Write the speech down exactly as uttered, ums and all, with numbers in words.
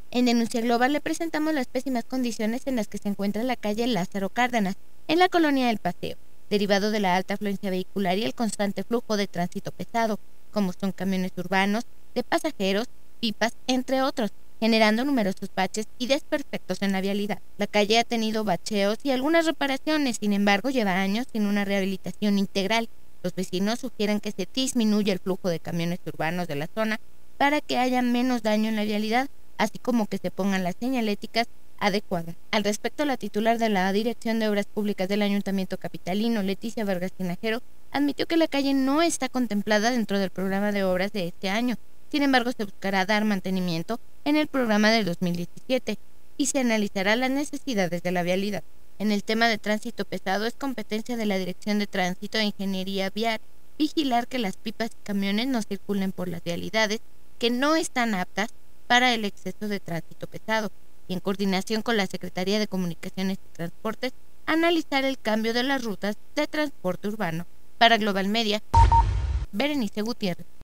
En Denuncia Global le presentamos las pésimas condiciones en las que se encuentra la calle Lázaro Cárdenas, en la colonia del Paseo, derivado de la alta afluencia vehicular y el constante flujo de tránsito pesado, como son camiones urbanos, de pasajeros, pipas, entre otros, generando numerosos baches y desperfectos en la vialidad. La calle ha tenido bacheos y algunas reparaciones, sin embargo lleva años sin una rehabilitación integral. Los vecinos sugieren que se disminuya el flujo de camiones urbanos de la zona para que haya menos daño en la vialidad, así como que se pongan las señaléticas adecuadas. Al respecto, la titular de la Dirección de Obras Públicas del Ayuntamiento Capitalino, Leticia Vargas Tinajero, admitió que la calle no está contemplada dentro del programa de obras de este año. Sin embargo, se buscará dar mantenimiento en el programa del dos mil diecisiete y se analizará las necesidades de la vialidad. En el tema de tránsito pesado, es competencia de la Dirección de Tránsito e Ingeniería Vial vigilar que las pipas y camiones no circulen por las vialidades que no están aptas para el exceso de tránsito pesado, y en coordinación con la Secretaría de Comunicaciones y Transportes, analizar el cambio de las rutas de transporte urbano. Para Global Media, Berenice Gutiérrez.